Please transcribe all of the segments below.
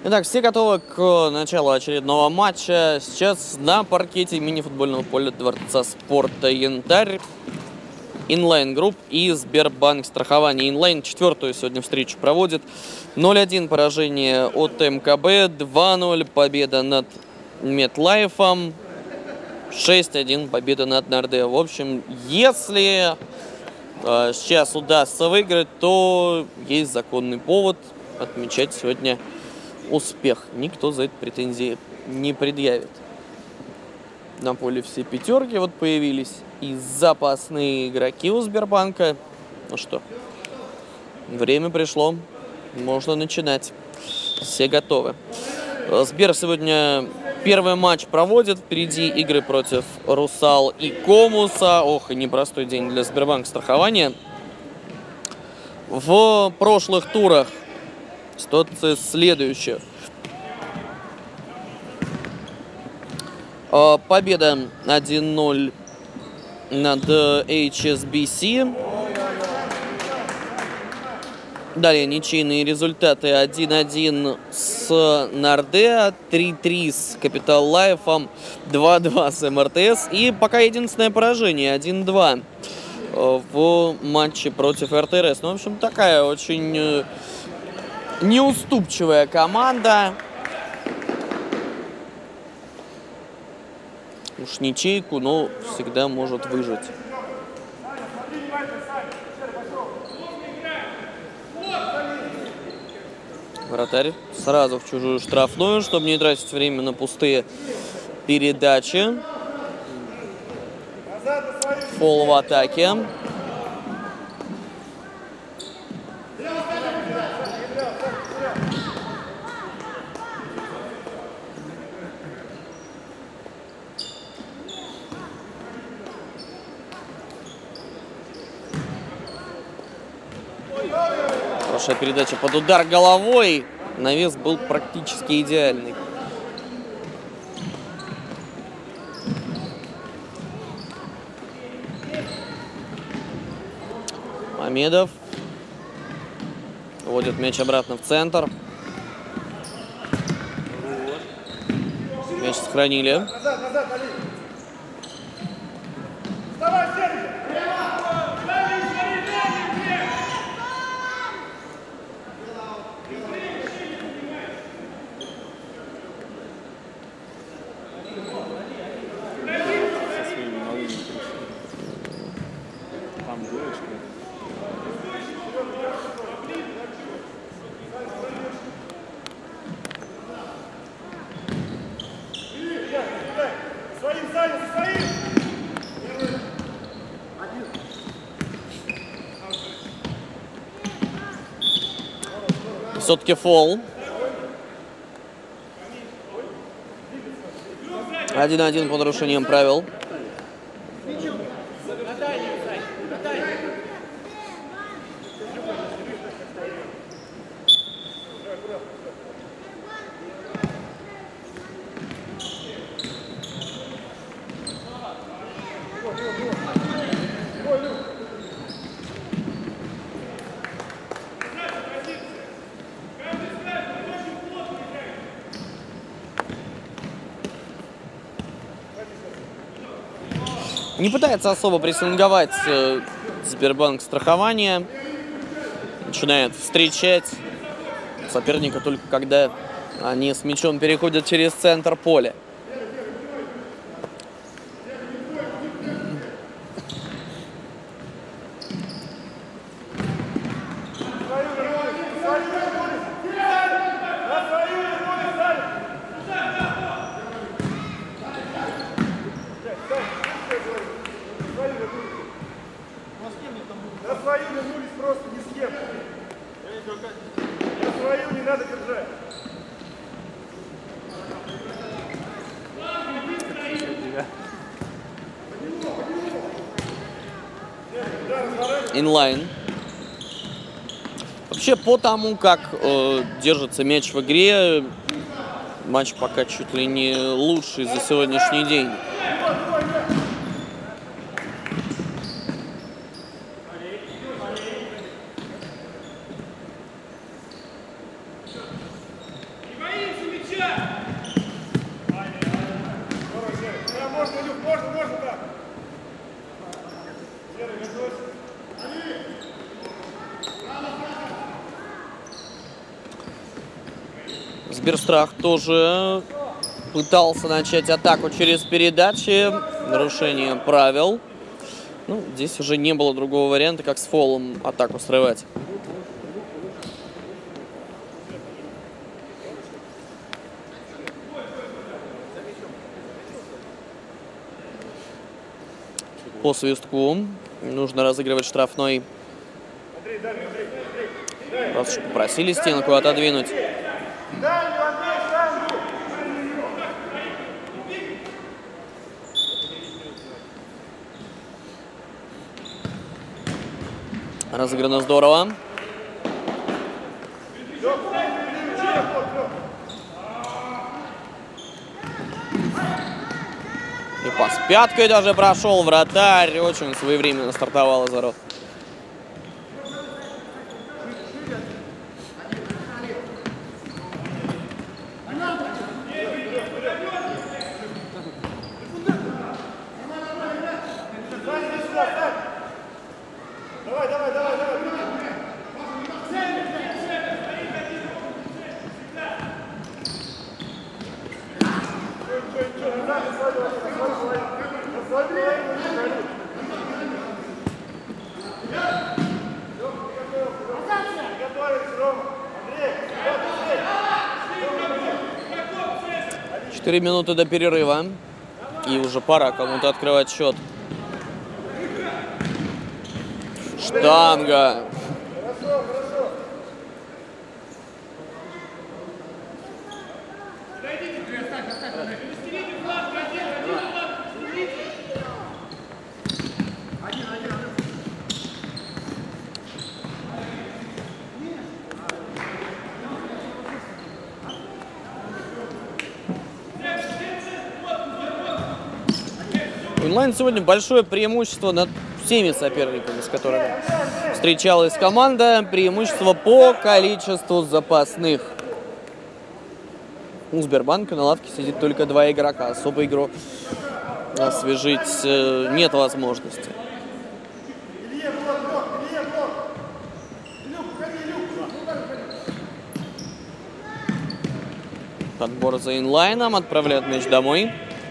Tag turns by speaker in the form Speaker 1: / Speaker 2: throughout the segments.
Speaker 1: Итак, все готовы к началу очередного матча. Сейчас на паркете мини-футбольного поля Дворца спорта «Янтарь» Inline Group и Сбербанк страхование. Inline четвертую сегодня встречу проводит. 0-1 поражение от МКБ, 2-0 победа над Метлайфом, 6-1 победа над Нордео. В общем, если сейчас удастся выиграть, то есть законный повод отмечать сегодня успех. Никто за это претензии не предъявит. На поле все пятерки вот появились. И запасные игроки у Сбербанка. Ну что, время пришло. Можно начинать. Все готовы. Сбер сегодня первый матч проводит. Впереди игры против Русал и Комуса. Ох, и непростой день для Сбербанка страхования. В прошлых турах ситуация следующая. Победа 1-0 над HSBC. Далее ничейные результаты: 1-1 с Нордео, 3-3 с Капитал Лайфом, 2-2 с МРТС. И пока единственное поражение, 1-2 в матче против РТРС. Ну, в общем, такая очень неуступчивая команда. Уж ничейку, но всегда может выжить. Вратарь сразу в чужую штрафную, чтобы не тратить время на пустые передачи. Фол в атаке. Хорошая передача под удар головой. Навес был практически идеальный. Мамедов вводит мяч обратно в центр. Мяч сохранили. Все-таки фол. 1-1 по нарушениям правил. Не пытается особо прессинговать Сбербанк страхование. Начинает встречать соперника только когда они с мячом переходят через центр поля. Инлайн. Вообще, по тому, как держится мяч в игре, матч пока чуть ли не лучший за сегодняшний день. Сберстрах тоже пытался начать атаку через передачи. Нарушение правил. Ну, здесь уже не было другого варианта, как с фолом атаку срывать. По свистку нужно разыгрывать штрафной. Раз уж попросили стенку отодвинуть. Разыграно здорово. И пас пяткой даже прошел вратарь. Очень своевременно стартовал из ворот. Четыре минуты до перерыва. И уже пора кому-то открывать счет. Штанга. Инлайн сегодня большое преимущество над всеми соперниками, с которыми встречалась команда. Преимущество по количеству запасных. У Сбербанка на лавке сидит только 2 игрока. Особо игру освежить нет возможности. Подбор за инлайном. Отправляют мяч домой.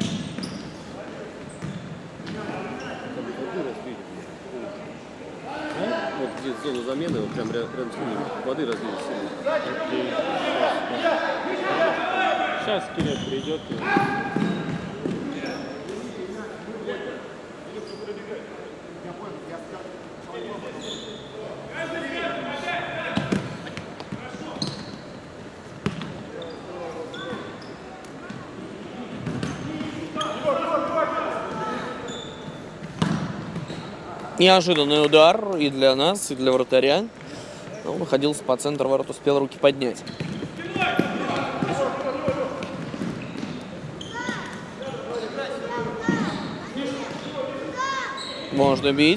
Speaker 2: Зону замены, вот прям рядом с ним воды разлились.
Speaker 3: Сейчас Кирилл придет.
Speaker 1: Неожиданный удар и для нас, и для вратаря. Он находился по центру ворот, успел руки поднять. Можно бить.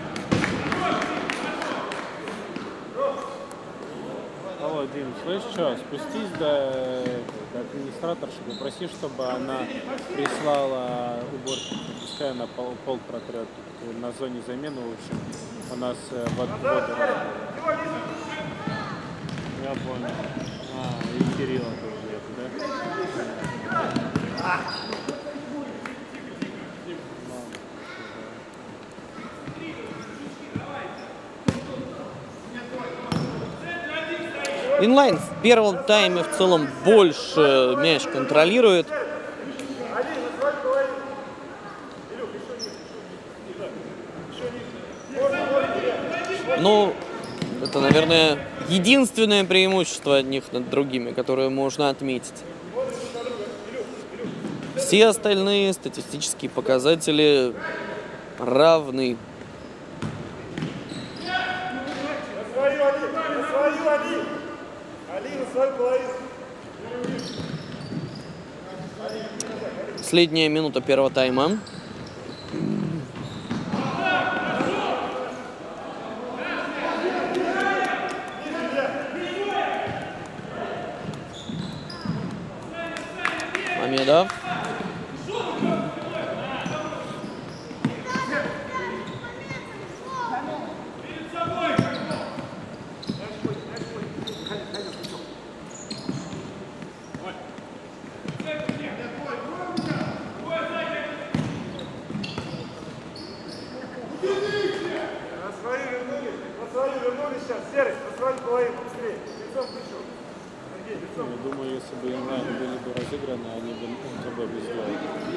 Speaker 3: Алло, Дим, слышишь что? Спустись до администраторши, попроси, чтобы она прислала уборку. Пускай она пол протрет. На зоне замены, в общем, у нас воду. Я понял. И Кирилла тоже нет, да?
Speaker 1: Инлайн в первом тайме в целом больше мяч контролирует. Ну, это, наверное, единственное преимущество одних над другими, которое можно отметить. Все остальные статистические показатели равны. Последняя минута первого тайма. Мамедов.
Speaker 3: Я думаю, если бы инлайн были бы разыграны, они бы МКБ бы сделали.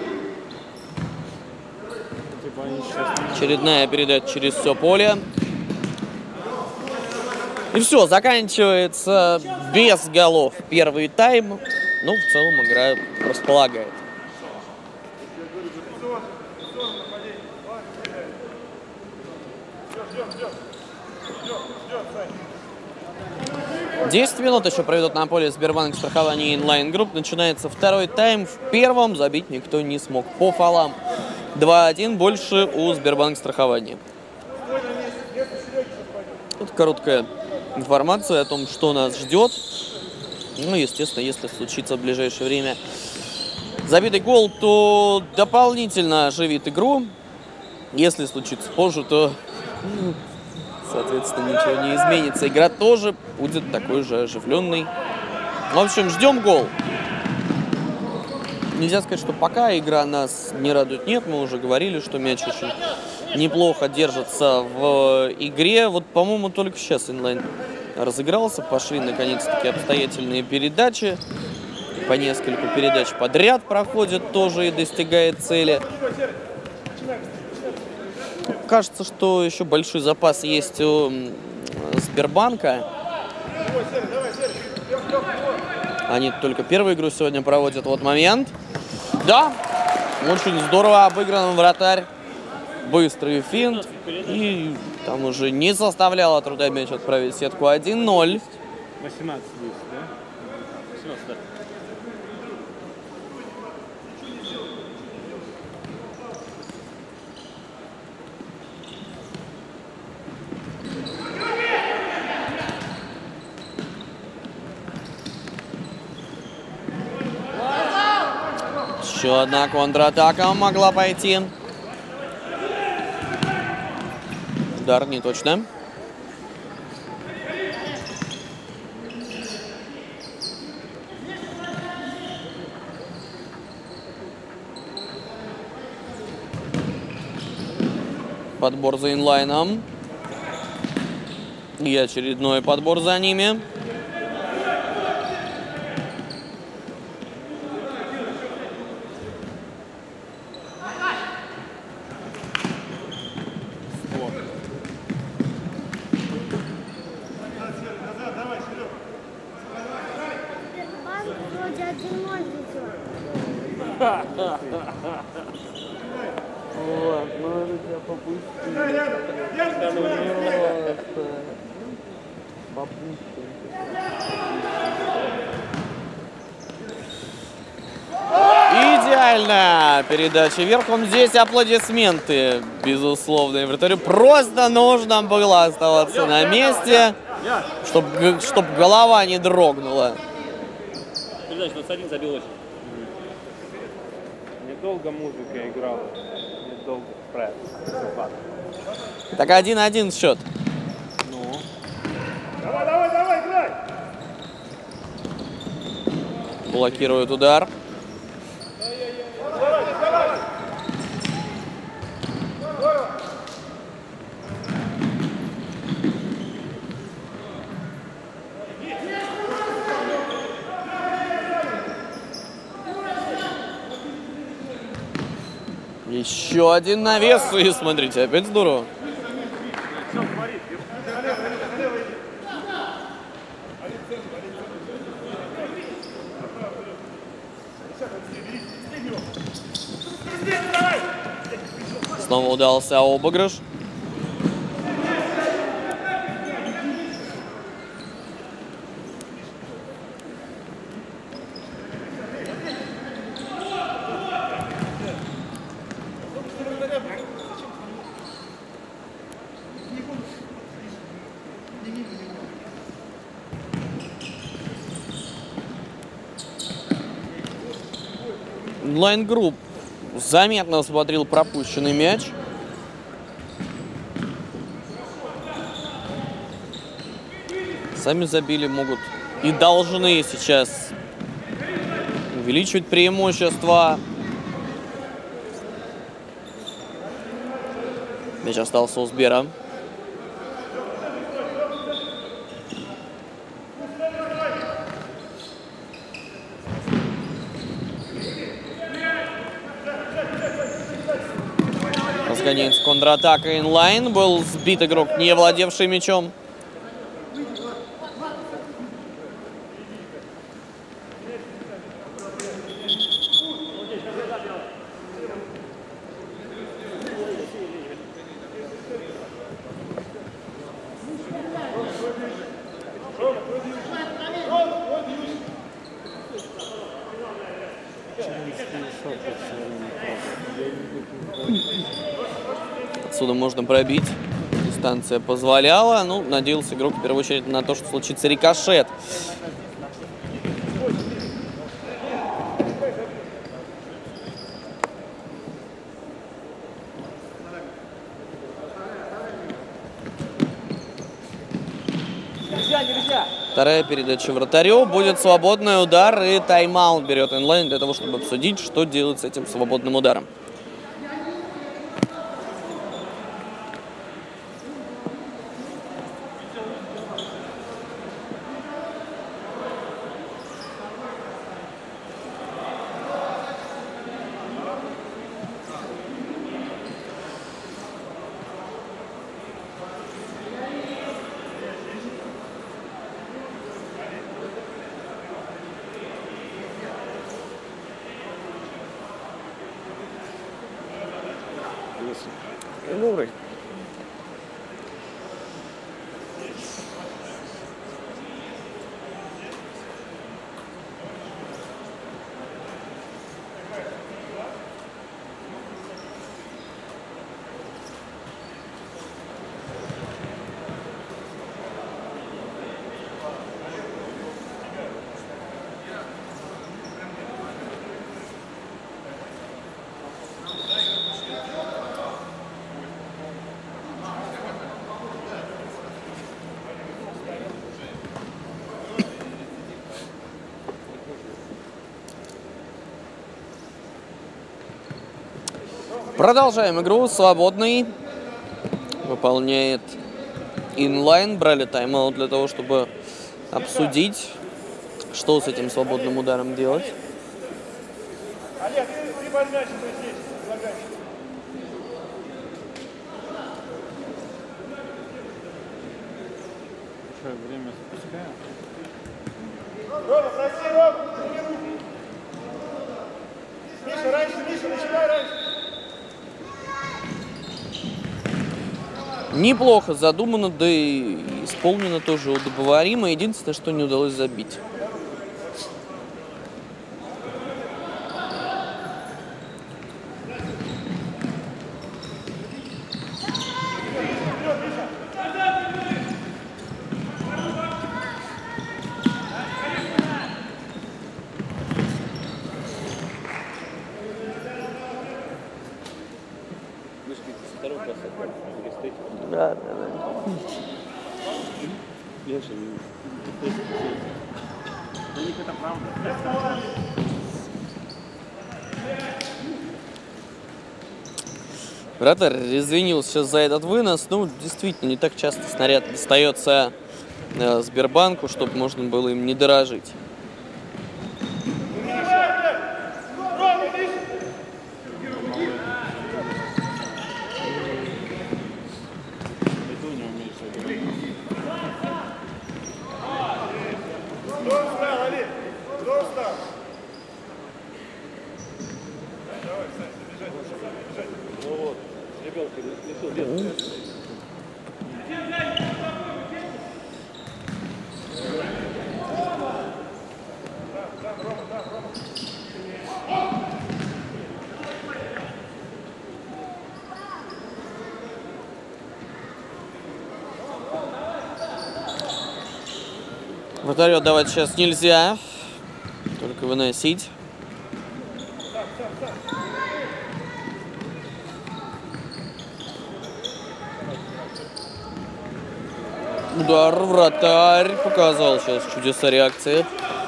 Speaker 3: Типа они сейчас...
Speaker 1: Очередная передача через все поле. И все, заканчивается без голов первый тайм. Ну, в целом игра располагает. Десять минут еще проведут на поле Сбербанк страхование Inline Group. Начинается второй тайм. В первом забить никто не смог. По фолам 2-1 больше у Сбербанк страхования. Тут короткая информация о том, что нас ждет. Ну, естественно, если случится в ближайшее время забитый гол, то дополнительно оживит игру. Если случится позже, то, соответственно, ничего не изменится. Игра тоже будет такой же оживленной. В общем, ждем гол. Нельзя сказать, что пока игра нас не радует. Нет, мы уже говорили, что мяч очень неплохо держится в игре. Вот, по-моему, только сейчас инлайн разыгрался. Пошли, наконец-таки, обстоятельные передачи. По несколько передач подряд проходит тоже и достигает цели. Кажется, что еще большой запас есть у Сбербанка. Они только первую игру сегодня проводят. Вот момент. Да, очень здорово обыгран вратарь. Быстрый финт. И там уже не составляло труда мяч отправить в сетку 1-0.
Speaker 3: 18 здесь, да?
Speaker 2: 18, да.
Speaker 1: Еще одна контратака могла пойти. Удар не точно. Подбор за инлайном. И очередной подбор за ними. Вот, ну это тебя попустили. Идеально! Передача верхом. Здесь аплодисменты, безусловно. Вратарю просто нужно было оставаться на месте, чтобы голова не дрогнула.
Speaker 2: Передача 21 забил очень.
Speaker 3: Недолго музыка играла, недолго правильно.
Speaker 1: Так 1-1 счет.
Speaker 3: Ну.
Speaker 4: Давай, играй!
Speaker 1: Блокирует удар. Еще один навес, и смотрите, опять здорово. Снова удался обыгрыш. Inline Group заметно осмотрел пропущенный мяч. Сами забили, могут и должны сейчас увеличивать преимущество. Мяч остался у Сбера. Разгоняется контратака инлайн. Был сбит игрок, не владевший мячом. Отсюда можно пробить. Дистанция позволяла. Ну, надеялся игрок в первую очередь на то, что случится рикошет. Вторая передача вратарю. Будет свободный удар, и тайм-аут берет инлайн для того, чтобы обсудить, что делать с этим свободным ударом. Добрый. Продолжаем игру. Свободный выполняет инлайн. Брали тайм-аут для того, чтобы обсудить, что с этим свободным ударом делать.
Speaker 4: Олег, ты возьмешь его здесь, предлагаешь.
Speaker 3: Что, время запускаем?
Speaker 4: Рома, проси, Рома, тренируй. Миша, раньше, начинай раньше.
Speaker 1: Неплохо задумано, да и исполнено тоже удобоваримо. Единственное, что не удалось забить. Да.
Speaker 2: Я же не... У них это правда.
Speaker 1: Вратарь извинился за этот вынос. Ну, действительно, не так часто снаряд достается Сбербанку, чтобы можно было им не дорожить. Вратарю отдавать сейчас нельзя, только выносить. Удар, вратарь показал сейчас чудеса реакции.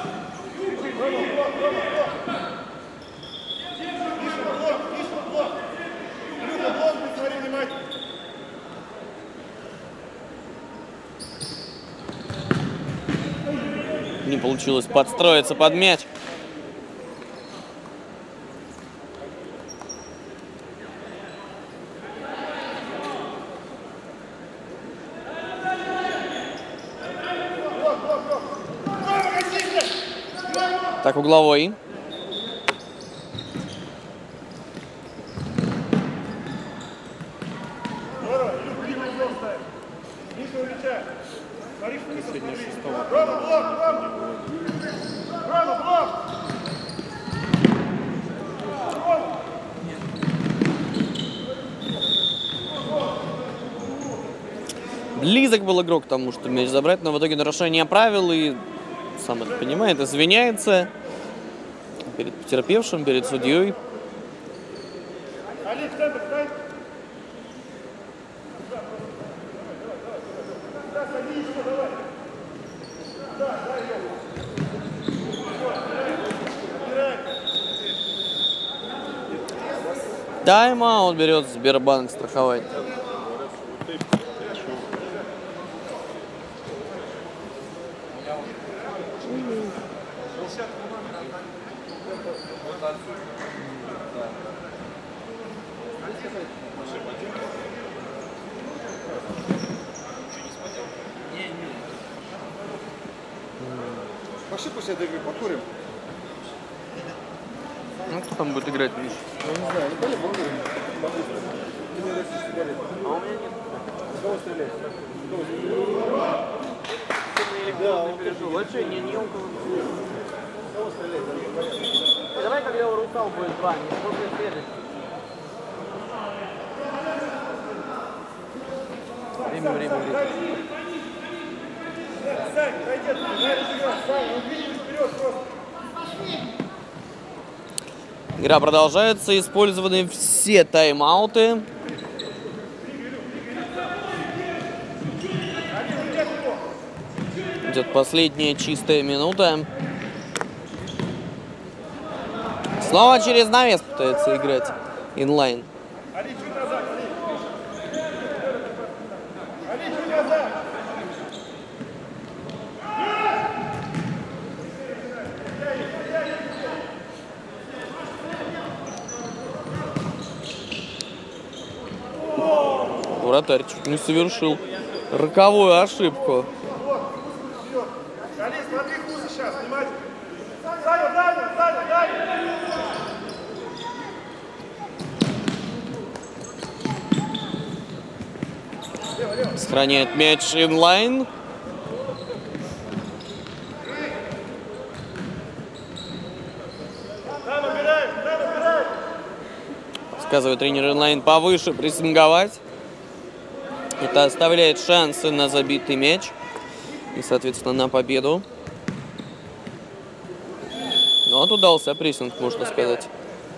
Speaker 1: Не получилось подстроиться под мяч. Так, угловой.
Speaker 3: Сегодня 6-го.
Speaker 1: Близок был игрок к тому, что мяч забрать, но в итоге нарушение правил и, сам это понимает, извиняется перед потерпевшим, перед судьей. Тайм-аут берет Сбербанк страхование.
Speaker 5: Пошли после этой игры покурим.
Speaker 1: Ну, кто там будет играть, Миш?
Speaker 5: Я не знаю, ну пойдем покурим. Ты мне дашь сигарету.
Speaker 1: А у меня нет.
Speaker 5: С кого стрелять?
Speaker 1: Вот что, не у кого.
Speaker 5: С кого стрелять?
Speaker 1: Давай, когда у Русал будет 2, не после следующего. Время.
Speaker 4: Сань, пройдет, Сань, он видит вперед просто.
Speaker 1: Игра продолжается, использованы все тайм-ауты. Идет последняя чистая минута. Снова через навес пытается играть инлайн.
Speaker 4: Али, чуть назад, Али, чуть назад.
Speaker 1: Вратарь чуть не совершил роковую ошибку.
Speaker 4: Али, смотри, кусы сейчас, внимательно. Саня.
Speaker 1: Сохраняет мяч инлайн.
Speaker 4: Там убираем.
Speaker 1: Сказывает тренер инлайн повыше прессинговать. Это оставляет шансы на забитый мяч и, соответственно, на победу. Ну, вот удался прессинг, можно сказать.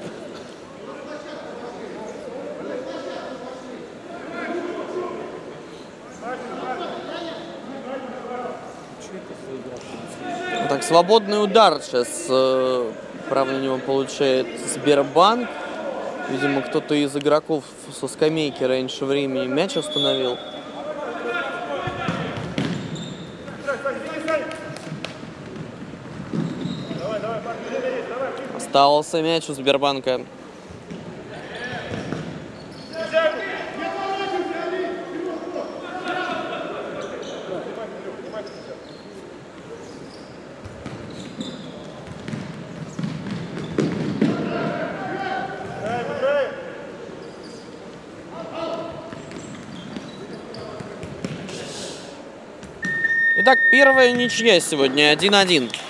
Speaker 1: Так, свободный удар сейчас, правда, на него получает Сбербанк. Видимо, кто-то из игроков со скамейки раньше времени мяч остановил. Остался мяч у Сбербанка. Итак, первая ничья сегодня 1-1.